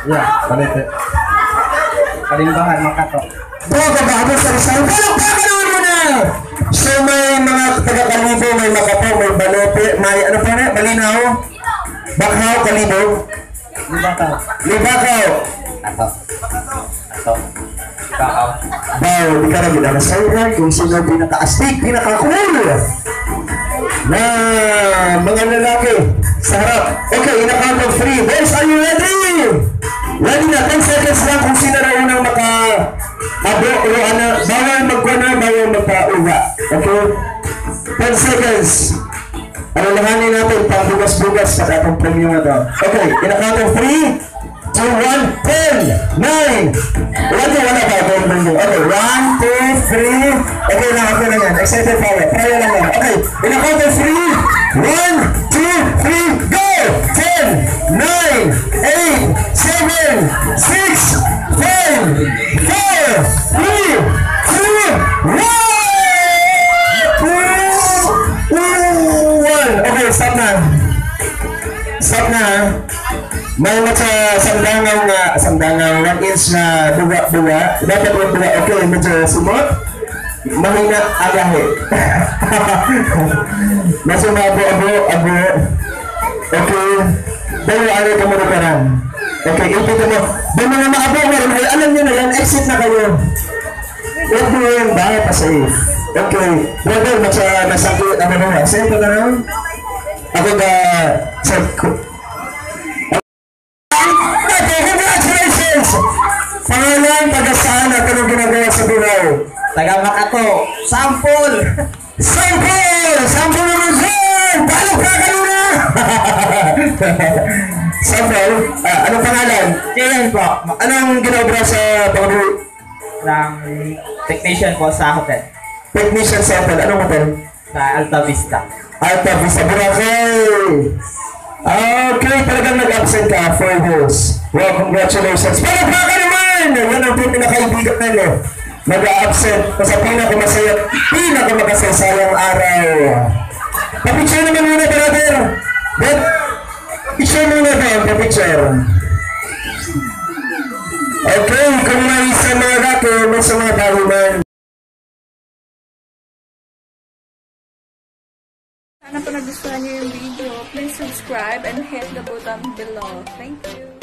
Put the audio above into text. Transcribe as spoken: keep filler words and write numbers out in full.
Yeah, palit eh. Kalimbahan, makato. Bago ba ako sa Rizal? Palakpakan naman mo na! So may mga taga-Kalibo, may Makapo, may Balope, may ano pa na? Malinaw? Bakhaw, Kalibo? Libakaw. Libakaw. Ato. Ato. Libakaw. Baw, di ka na ginagasayan kung sino pinaka-astig, pinaka-cool na mga lalaki sa harap. Okay, in a count of three. Boys, are you ready? Ready na, ten seconds lang kung sino na unang maka abo o ano, bawal magkwana, bawal magpa-uwa. Okay? ten seconds. Alalahanin natin pang bugas-bugas sa atong premium na to. Okay, in a count of three, two, one, ten, nine. Wala to, wala pa. Okay, one, two, three. Okay lang, okay lang yan. Excited pa ulit. Try lang yan. Okay, in a count of three, one, two, three, go! ten, nine, eight, seven, six, five, four, three, two, one! Okay, stop na. Stop na. May mga sandangang uh, sandangang one inch na duwa-duwa. Dapat yung duwa. Okay, medyo sumot. Mahina agahe. Medyo mabo-abo, abo. Okay. Dahil ano ka mo na okay, ipito mo. Dahil mga maabo mo, ay alam nyo na yan, exit na kayo. Huwag mo yung bahay pa safe. Okay. Brother, masakit, ano na, safe ka na lang? Ako na, sa... Congratulations! Pangalan, taga-saan at anong ginagawa sa Buraw? Taga-Makato. Sample! Sample! Sample naman saan! Palok ka ka na! Sample? Ah, anong pangalan? Kailan po? Anong ginagawa sa Buraw? Ng technician po sa hotel. Technician sa hotel. Anong hotel? Sa Alta Vista. Alta Vista, Boracay! Okay, talagang nag-absent ka, four years. Well, congratulations. Palok ka ka naman! Yan ang pinakaibigan na nyo. Nag-absent sa pinakamasaya, pinakamakasayang araw. Pa-picture naman muna, brother. But, picture muna ba? Pa-picture. Okay, kung may isa mga gato, may sa mga tahunan. Sana po nagustuhan niyo yung video, please subscribe and hit the button below. Thank you.